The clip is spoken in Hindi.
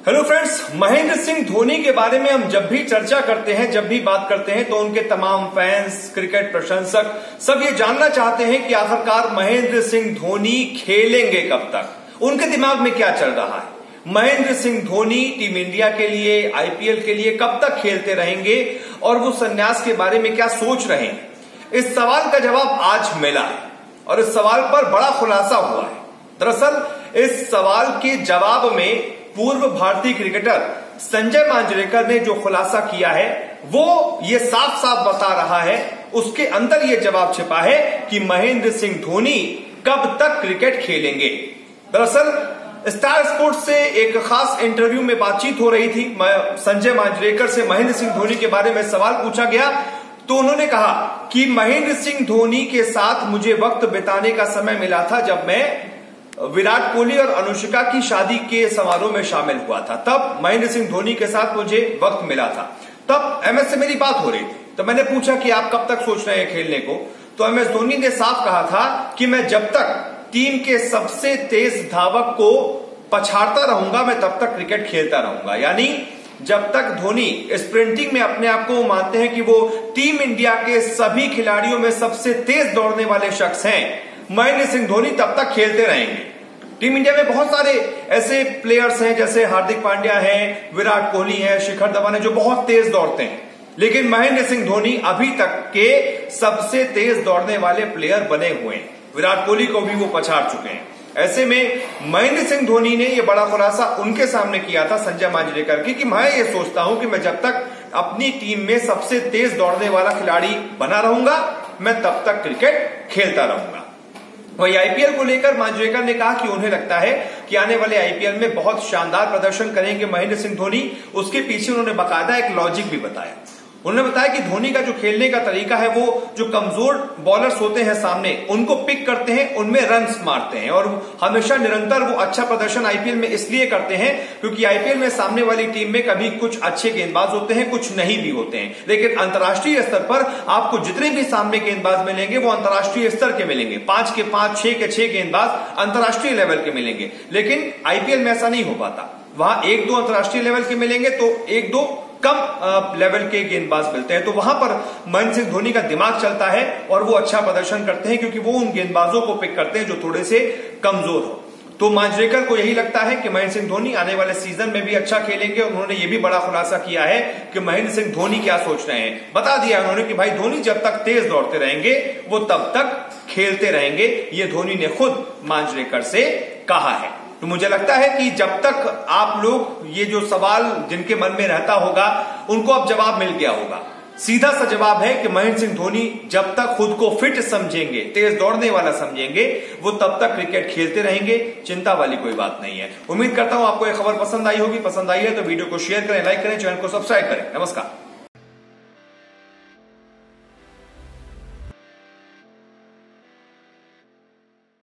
हेलो फ्रेंड्स, महेंद्र सिंह धोनी के बारे में हम जब भी चर्चा करते हैं, जब भी बात करते हैं, तो उनके तमाम फैंस, क्रिकेट प्रशंसक सब ये जानना चाहते हैं कि आखिरकार महेंद्र सिंह धोनी खेलेंगे कब तक, उनके दिमाग में क्या चल रहा है। महेंद्र सिंह धोनी टीम इंडिया के लिए, आईपीएल के लिए कब तक खेलते रहेंगे और वो संन्यास के बारे में क्या सोच रहे हैं। इस सवाल का जवाब आज मिला है और इस सवाल पर बड़ा खुलासा हुआ है। दरअसल इस सवाल के जवाब में पूर्व भारतीय क्रिकेटर संजय मांजरेकर ने जो खुलासा किया है वो ये साफ साफ बता रहा है, उसके अंदर ये जवाब छिपा है कि महेंद्र सिंह धोनी कब तक क्रिकेट खेलेंगे। दरअसल स्टार स्पोर्ट्स से एक खास इंटरव्यू में बातचीत हो रही थी। संजय मांजरेकर से महेंद्र सिंह धोनी के बारे में सवाल पूछा गया तो उन्होंने कहा कि महेंद्र सिंह धोनी के साथ मुझे वक्त बिताने का समय मिला था जब मैं विराट कोहली और अनुष्का की शादी के समारोह में शामिल हुआ था, तब महेंद्र सिंह धोनी के साथ मुझे वक्त मिला था। तब एमएस से मेरी बात हो रही थी, तो मैंने पूछा कि आप कब तक सोच रहे हैं खेलने को, तो एमएस धोनी ने साफ कहा था कि मैं जब तक टीम के सबसे तेज धावक को पछाड़ता रहूंगा मैं तब तक क्रिकेट खेलता रहूंगा। यानी जब तक धोनी स्प्रिंटिंग में अपने आप को मानते हैं कि वो टीम इंडिया के सभी खिलाड़ियों में सबसे तेज दौड़ने वाले शख्स हैं, महेंद्र सिंह धोनी तब तक खेलते रहेंगे। टीम इंडिया में बहुत सारे ऐसे प्लेयर्स हैं जैसे हार्दिक पांड्या हैं, विराट कोहली हैं, शिखर धवन है, जो बहुत तेज दौड़ते हैं, लेकिन महेंद्र सिंह धोनी अभी तक के सबसे तेज दौड़ने वाले प्लेयर बने हुए हैं। विराट कोहली को भी वो पछाड़ चुके हैं। ऐसे में महेंद्र सिंह धोनी ने यह बड़ा खुलासा उनके सामने किया था संजय मांजरेकर की कि मैं ये सोचता हूं कि मैं जब तक अपनी टीम में सबसे तेज दौड़ने वाला खिलाड़ी बना रहूंगा मैं तब तक क्रिकेट खेलता रहूंगा। वही आईपीएल को लेकर मांजरेकर ने कहा कि उन्हें लगता है कि आने वाले आईपीएल में बहुत शानदार प्रदर्शन करेंगे महेंद्र सिंह धोनी। उसके पीछे उन्होंने बाकायदा एक लॉजिक भी बताया। उन्होंने बताया कि धोनी का जो खेलने का तरीका है वो जो कमजोर बॉलर्स होते हैं सामने उनको पिक करते हैं, उनमें रन्स मारते हैं और हमेशा निरंतर वो अच्छा प्रदर्शन आईपीएल में इसलिए करते हैं क्योंकि आईपीएल में सामने वाली टीम में कभी कुछ अच्छे गेंदबाज होते हैं, कुछ नहीं भी होते हैं, लेकिन अंतर्राष्ट्रीय स्तर पर आपको जितने भी सामने गेंदबाज मिलेंगे वो अंतर्राष्ट्रीय स्तर के मिलेंगे। 5 के 5, 6 के 6 गेंदबाज अंतर्राष्ट्रीय लेवल के मिलेंगे, लेकिन आईपीएल में ऐसा नहीं हो पाता। वहां 1-2 अंतर्राष्ट्रीय लेवल के मिलेंगे तो 1-2 कम लेवल के गेंदबाज मिलते हैं। तो वहां पर महेंद्र सिंह धोनी का दिमाग चलता है और वो अच्छा प्रदर्शन करते हैं क्योंकि वो उन गेंदबाजों को पिक करते हैं जो थोड़े से कमजोर हो। तो मांजरेकर को यही लगता है कि महेंद्र सिंह धोनी आने वाले सीजन में भी अच्छा खेलेंगे। उन्होंने ये भी बड़ा खुलासा किया है कि महेंद्र सिंह धोनी क्या सोच रहे हैं। बता दिया उन्होंने कि भाई धोनी जब तक तेज दौड़ते रहेंगे वो तब तक खेलते रहेंगे। ये धोनी ने खुद मांजरेकर से कहा है। तो मुझे लगता है कि जब तक आप लोग ये जो सवाल जिनके मन में रहता होगा उनको अब जवाब मिल गया होगा। सीधा सा जवाब है कि महेंद्र सिंह धोनी जब तक खुद को फिट समझेंगे, तेज दौड़ने वाला समझेंगे, वो तब तक क्रिकेट खेलते रहेंगे। चिंता वाली कोई बात नहीं है। उम्मीद करता हूं आपको ये खबर पसंद आई होगी। पसंद आई है तो वीडियो को शेयर करें, लाइक करें, चैनल को सब्सक्राइब करें। नमस्कार।